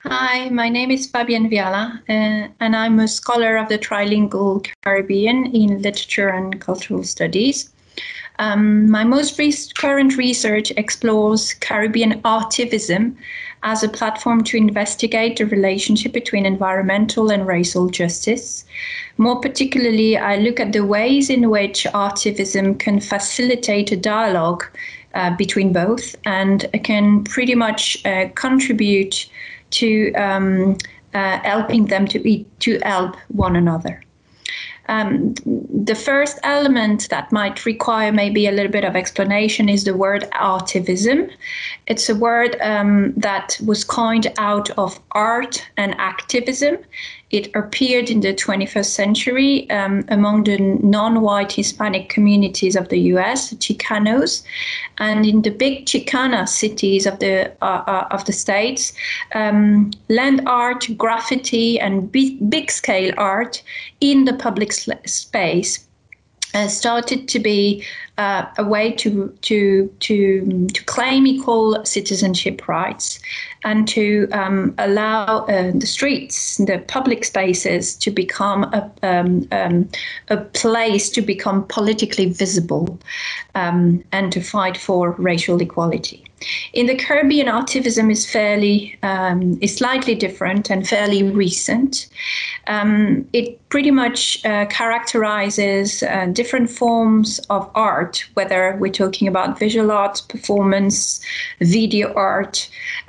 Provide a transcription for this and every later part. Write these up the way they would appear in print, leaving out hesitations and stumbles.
Hi, my name is Fabienne Viala, and I'm a scholar of the trilingual Caribbean in literature and cultural studies. My most current research explores Caribbean artivism as a platform to investigate the relationship between environmental and racial justice. More particularly, I look at the ways in which artivism can facilitate a dialogue between both and can pretty much contribute to helping them to help one another. The first element that might require maybe a little bit of explanation is the word artivism. It's a word that was coined out of art and activism. It appeared in the 21st century among the non-white Hispanic communities of the US, Chicanos, and in the big Chicana cities of the States, land art, graffiti, and big-scale art in the public space started to be a way to claim equal citizenship rights and to allow the streets, the public spaces, to become a place to become politically visible and to fight for racial equality. In the Caribbean, artivism is slightly different and fairly recent. It pretty much characterizes different forms of art, whether we're talking about visual art, performance, video art,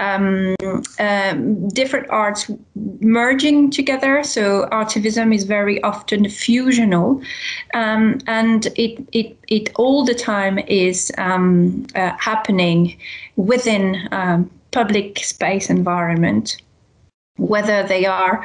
different arts merging together. So artivism is very often fusional, and it all the time is happening within public space environment, whether they are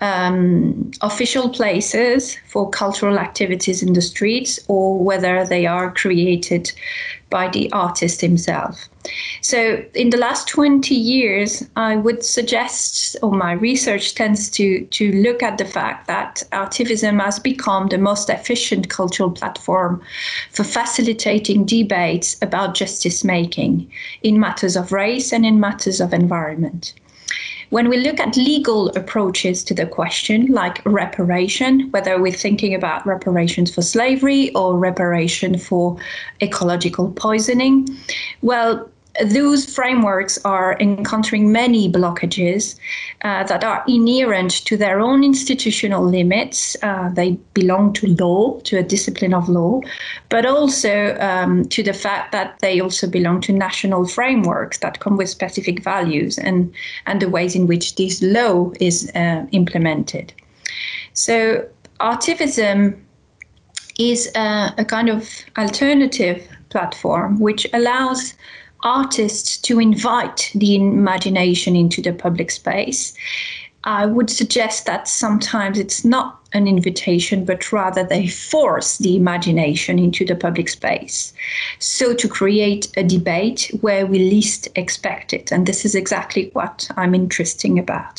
official places for cultural activities in the streets or whether they are created by the artist himself. So in the last 20 years, I would suggest, or my research tends to look at the fact that artivism has become the most efficient cultural platform for facilitating debates about justice making in matters of race and in matters of environment. When we look at legal approaches to the question, like reparation, whether we're thinking about reparations for slavery or reparation for ecological poisoning, well, those frameworks are encountering many blockages that are inherent to their own institutional limits. They belong to law, to a discipline of law, but also to the fact that they also belong to national frameworks that come with specific values and the ways in which this law is implemented. So artivism is a kind of alternative platform which allows artists to invite the imagination into the public space. I would suggest that sometimes it's not an invitation, but rather they force the imagination into the public space. So to create a debate where we least expect it. And this is exactly what I'm interested about.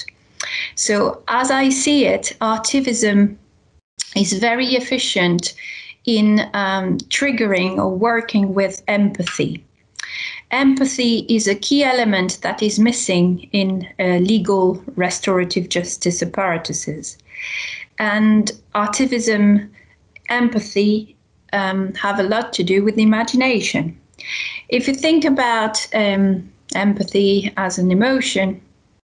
So as I see it, artivism is very efficient in triggering or working with empathy. Empathy is a key element that is missing in legal restorative justice apparatuses. And artivism, empathy have a lot to do with imagination. If you think about empathy as an emotion,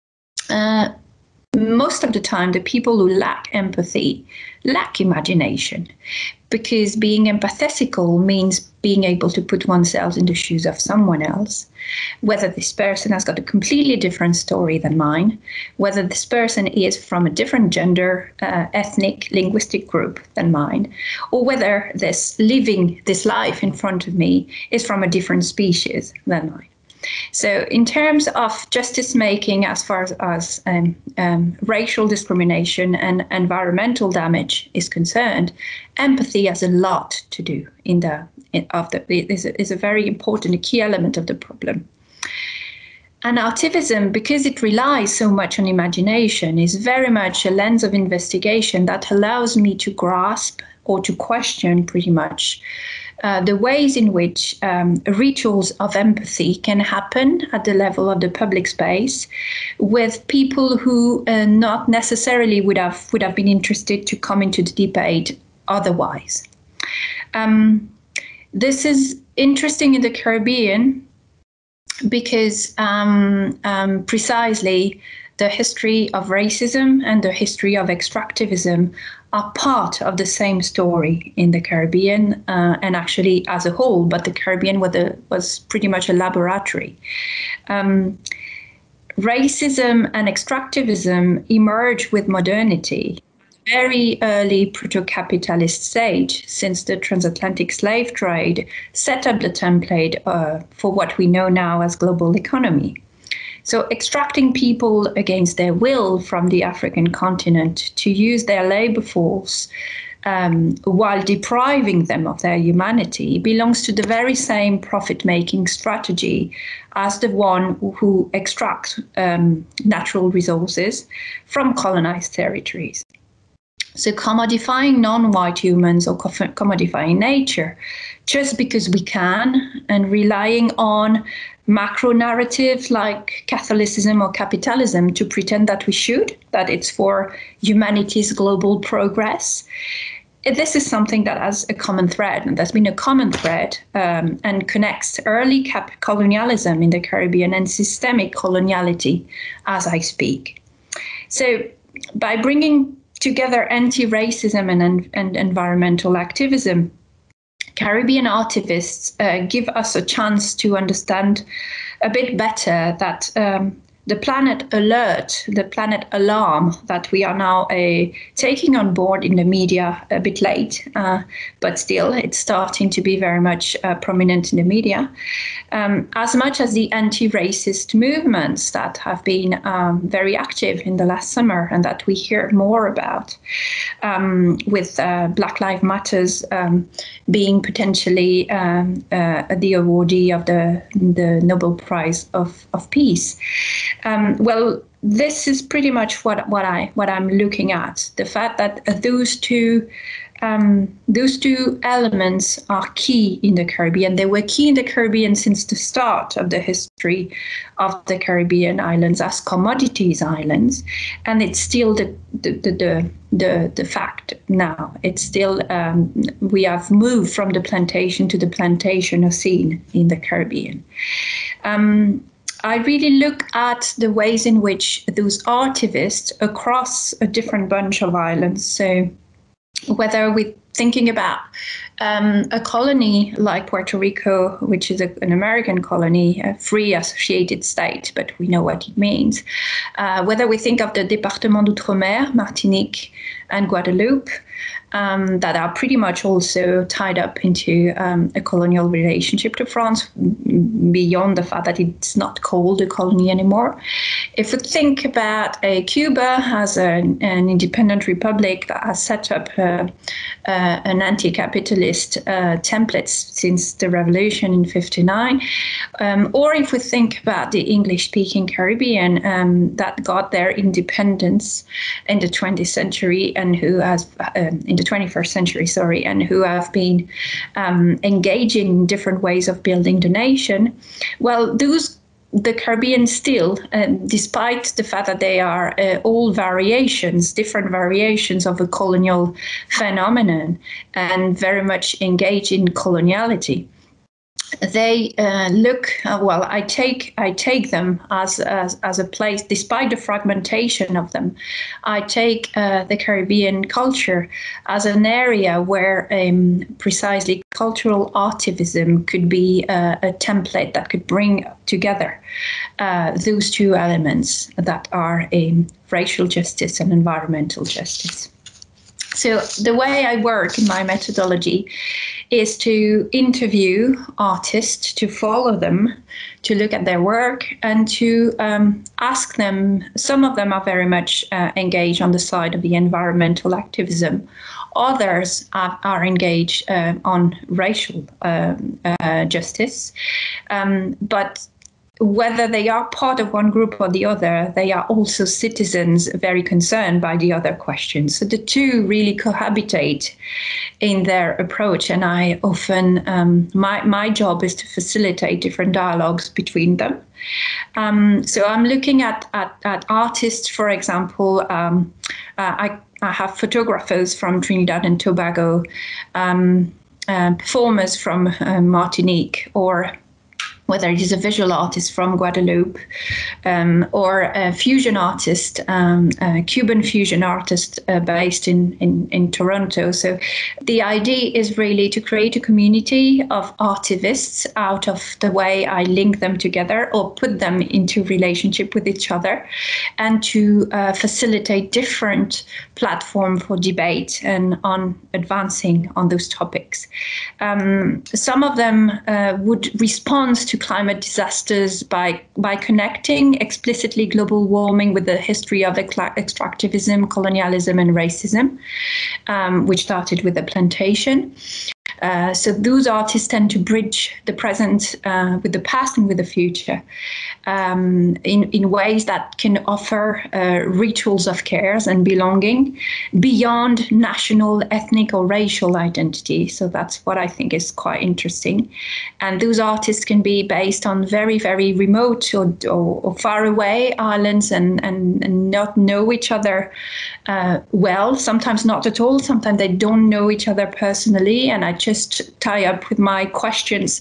most of the time the people who lack empathy lack imagination, because being empathetical means being able to put oneself in the shoes of someone else, whether this person has got a completely different story than mine, whether this person is from a different gender, ethnic, linguistic group than mine, or whether living this life in front of me is from a different species than mine. So in terms of justice making, as far as racial discrimination and environmental damage is concerned, empathy has a lot to do is a very important key element of the problem. And artivism, because it relies so much on imagination, is very much a lens of investigation that allows me to grasp or to question pretty much the ways in which rituals of empathy can happen at the level of the public space with people who not necessarily would have been interested to come into the debate otherwise. This is interesting in the Caribbean because precisely the history of racism and the history of extractivism are part of the same story in the Caribbean and actually as a whole, but the Caribbean was pretty much a laboratory. Racism and extractivism emerged with modernity, very early proto-capitalist stage, since the transatlantic slave trade set up the template for what we know now as global economy. So extracting people against their will from the African continent to use their labor force while depriving them of their humanity belongs to the very same profit-making strategy as the one who extracts natural resources from colonized territories. So commodifying non-white humans or commodifying nature just because we can and relying on macro narratives like Catholicism or capitalism to pretend that we should, that it's for humanity's global progress. This is something that has a common thread, and there's been a common thread and connects early colonialism in the Caribbean and systemic coloniality as I speak. So by bringing together anti-racism and environmental activism, Caribbean artivists give us a chance to understand a bit better that the planet alert, the planet alarm that we are now taking on board in the media a bit late, but still it's starting to be very much prominent in the media, as much as the anti-racist movements that have been very active in the last summer and that we hear more about, with Black Lives Matters being potentially the awardee of the Nobel Prize of Peace. Well, this is pretty much what I'm looking at. The fact that those two elements are key in the Caribbean. They were key in the Caribbean since the start of the history of the Caribbean islands as commodities islands, and it's still the fact now. It's still we have moved from the plantation to the plantation scene in the Caribbean. I really look at the ways in which those artivists across a different bunch of islands, so whether we're thinking about a colony like Puerto Rico, which is an American colony, a free associated state, but we know what it means, whether we think of the Département d'Outre-mer, Martinique and Guadeloupe, that are pretty much also tied up into a colonial relationship to France, beyond the fact that it's not called a colony anymore. If we think about Cuba as an independent republic that has set up an anti-capitalist template since the revolution in '59, or if we think about the English-speaking Caribbean that got their independence in the 20th century and who has in the 21st century, sorry, and who have been engaging in different ways of building the nation. Well, the Caribbean still, despite the fact that they are all different variations of a colonial phenomenon and very much engaged in coloniality, they look well. I take them as a place, despite the fragmentation of them. I take the Caribbean culture as an area where precisely cultural artivism could be a template that could bring together those two elements that are racial justice and environmental justice. So the way I work in my methodology is to interview artists, to follow them, to look at their work, and to ask them. Some of them are very much engaged on the side of the environmental activism. Others are engaged on racial justice. But whether they are part of one group or the other, they are also citizens very concerned by the other questions. So the two really cohabitate in their approach. And I often, my job is to facilitate different dialogues between them. So I'm looking at artists, for example. I have photographers from Trinidad and Tobago, performers from Martinique, or whether it is a visual artist from Guadeloupe, or a fusion artist, a Cuban fusion artist based in Toronto. So the idea is really to create a community of artivists out of the way I link them together or put them into relationship with each other, and to facilitate different platform for debate and on advancing on those topics. Some of them would respond to climate disasters by connecting explicitly global warming with the history of extractivism, colonialism, and racism, which started with the plantation. So those artists tend to bridge the present with the past and with the future in ways that can offer rituals of care and belonging beyond national, ethnic, or racial identity. So that's what I think is quite interesting. And those artists can be based on very, very remote or far away islands and not know each other well, sometimes not at all. Sometimes they don't know each other personally, and I just tie up with my questions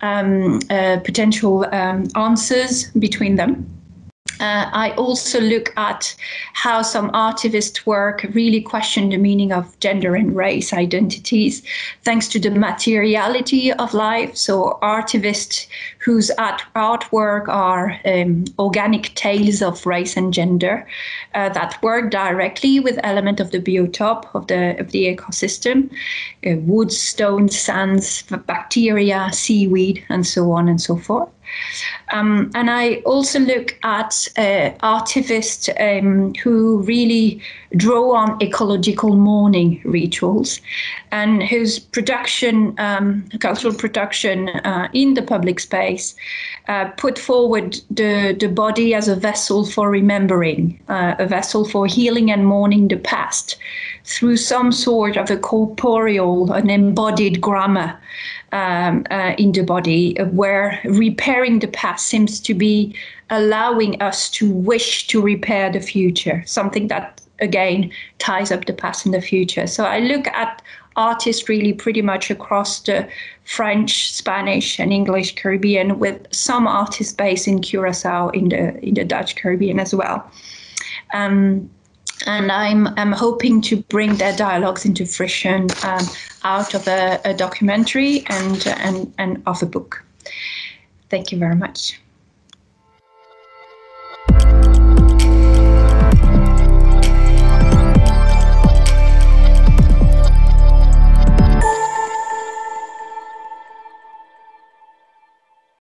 potential answers between them. I also look at how some artivist work really question the meaning of gender and race identities, thanks to the materiality of life. So artivists whose artwork are organic tales of race and gender that work directly with element of the biotop of the ecosystem, wood, stones, sands, bacteria, seaweed, and so on and so forth. And I also look at artivists who really draw on ecological mourning rituals, and whose production, cultural production in the public space, put forward the body as a vessel for remembering, a vessel for healing and mourning the past through some sort of a corporeal, an embodied grammar in the body, where repairing the past seems to be allowing us to wish to repair the future, something that, again, ties up the past and the future. So I look at artists really pretty much across the French, Spanish, and English Caribbean, with some artists based in Curacao in the Dutch Caribbean as well. And I'm hoping to bring their dialogues into fruition out of a documentary and of a book. Thank you very much.